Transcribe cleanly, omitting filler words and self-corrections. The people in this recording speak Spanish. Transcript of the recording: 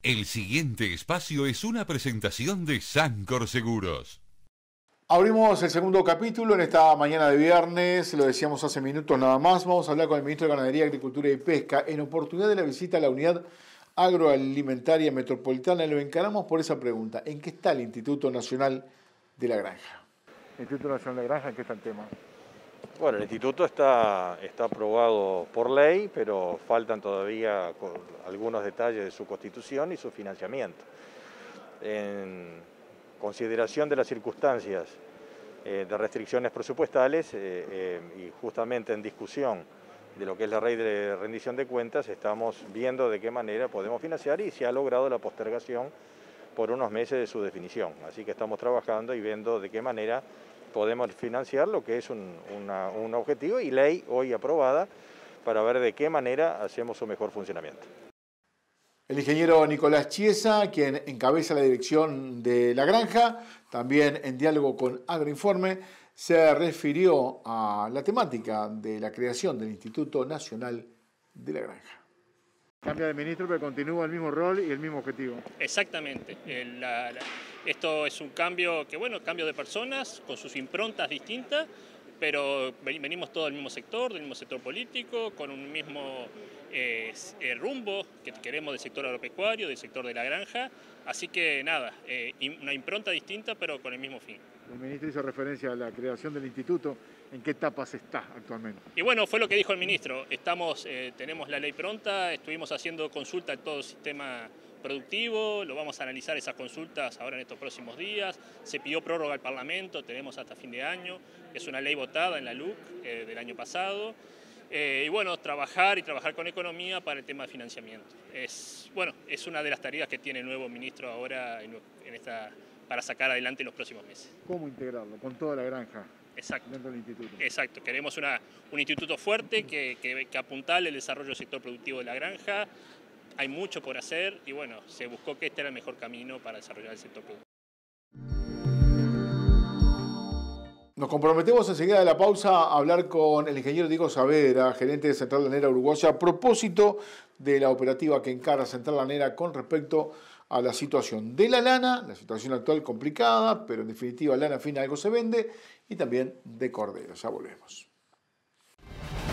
El siguiente espacio es una presentación de Sancor Seguros. Abrimos el segundo capítulo en esta mañana de viernes, lo decíamos hace minutos nada más. Vamos a hablar con el ministro de Ganadería, Agricultura y Pesca en oportunidad de la visita a la Unidad Agroalimentaria Metropolitana. Lo encaramos por esa pregunta: ¿en qué está el Instituto Nacional de la Granja? Instituto Nacional de la Granja, ¿en qué está el tema? Bueno, el instituto está aprobado por ley, pero faltan todavía algunos detalles de su constitución y su financiamiento. En consideración de las circunstancias de restricciones presupuestales y justamente en discusión de lo que es la ley de rendición de cuentas, estamos viendo de qué manera podemos financiar y se ha logrado la postergación por unos meses de su definición. Así que estamos trabajando y viendo de qué manera podemos financiar lo que es un objetivo y ley hoy aprobada para ver de qué manera hacemos su mejor funcionamiento. El ingeniero Nicolás Chiesa, quien encabeza la dirección de la granja, también en diálogo con Agroinforme, se refirió a la temática de la creación del Instituto Nacional de la Granja. Cambia de ministro, pero continúa el mismo rol y el mismo objetivo. Exactamente. Esto es un cambio cambio de personas con sus improntas distintas, pero venimos todos del mismo sector político, con un mismo rumbo que queremos del sector agropecuario, del sector de la granja. Así que nada, una impronta distinta, pero con el mismo fin. El ministro hizo referencia a la creación del instituto. ¿En qué etapas está actualmente? Y bueno, fue lo que dijo el ministro. Tenemos la ley pronta, estuvimos haciendo consulta en todo el sistema productivo, lo vamos a analizar esas consultas ahora en estos próximos días. Se pidió prórroga al Parlamento, tenemos hasta fin de año. Es una ley votada en la LUC del año pasado. Y bueno, trabajar con economía para el tema de financiamiento. Es una de las tareas que tiene el nuevo ministro ahora para sacar adelante en los próximos meses. ¿Cómo integrarlo con toda la granja? Exacto. Dentro del instituto. Exacto. Queremos un instituto fuerte que apuntale el desarrollo del sector productivo de la granja. Hay mucho por hacer y bueno, se buscó que este era el mejor camino para desarrollar el sector productivo. Nos comprometemos enseguida de la pausa a hablar con el ingeniero Diego Saavedra, gerente de Central Lanera Uruguaya, a propósito de la operativa que encara Central Lanera con respecto a la situación de la lana, la situación actual complicada, pero en definitiva lana fina algo se vende, y también de cordero. Ya volvemos.